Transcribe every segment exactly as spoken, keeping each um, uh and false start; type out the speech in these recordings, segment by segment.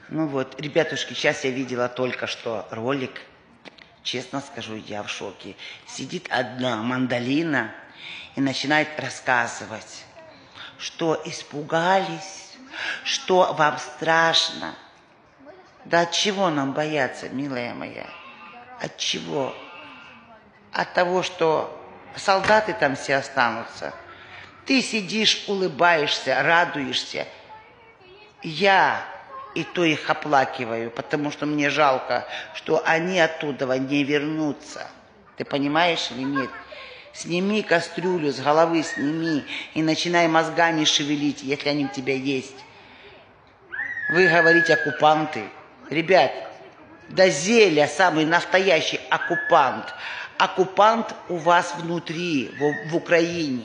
Ну вот, ребятушки, сейчас я видела только что ролик. Честно скажу, я в шоке. Сидит одна мандолина и начинает рассказывать, что испугались, что вам страшно. Да от чего нам бояться, милая моя? От чего? От того, что солдаты там все останутся. Ты сидишь, улыбаешься, радуешься. Я и то их оплакиваю, потому что мне жалко, что они оттуда не вернутся. Ты понимаешь или нет? Сними кастрюлю с головы, сними и начинай мозгами шевелить, если они у тебя есть. Вы говорите оккупанты. Ребят, да Зеля самый настоящий оккупант. Оккупант у вас внутри, в, в Україні.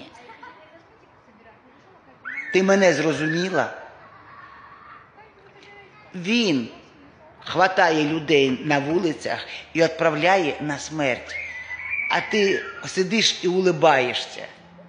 Ти мене зрозуміла? Він хватає людей на вулицях і відправляє на смерть. А ти сидиш і улибаєшся.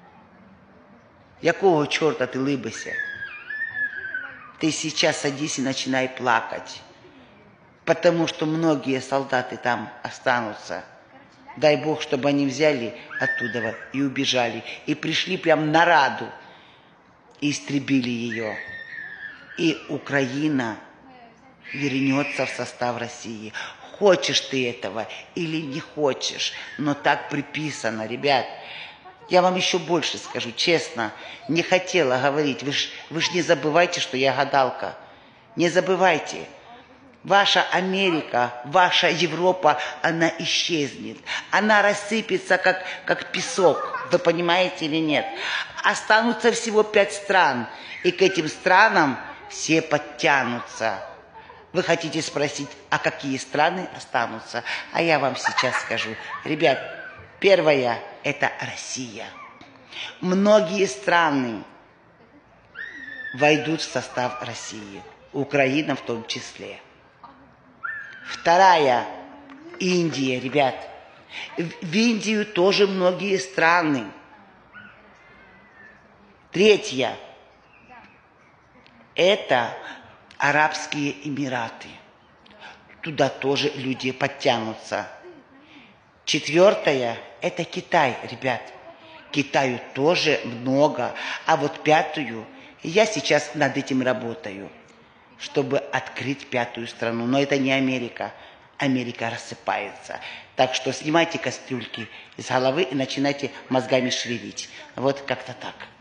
Якого чорта ти либишся? Ты сейчас садись и начинай плакать. Потому что многие солдаты там останутся. Дай Бог, чтобы они взяли оттуда и убежали. И пришли прям на Раду. И истребили ее. И Украина вернется в состав России. Хочешь ты этого или не хочешь. Но так приписано, ребят. Я вам еще больше скажу, честно. Не хотела говорить. Вы ж, вы ж не забывайте, что я гадалка. Не забывайте. Ваша Америка, ваша Европа, она исчезнет. Она рассыпется, как, как песок. Вы понимаете или нет? Останутся всего пять стран. И к этим странам все подтянутся. Вы хотите спросить, а какие страны останутся? А я вам сейчас скажу. Ребят, первое – это Россия. Многие страны войдут в состав России. Украина в том числе. Вторая – Индия, ребят. В Индию тоже многие страны. Третья – это Арабские Эмираты. Туда тоже люди подтянутся. Четвертое – это Китай, ребят. Китаю тоже много. А вот пятую, я сейчас над этим работаю, чтобы открыть пятую страну. Но это не Америка. Америка рассыпается. Так что снимайте кастрюльки из головы и начинайте мозгами шевелить. Вот как-то так.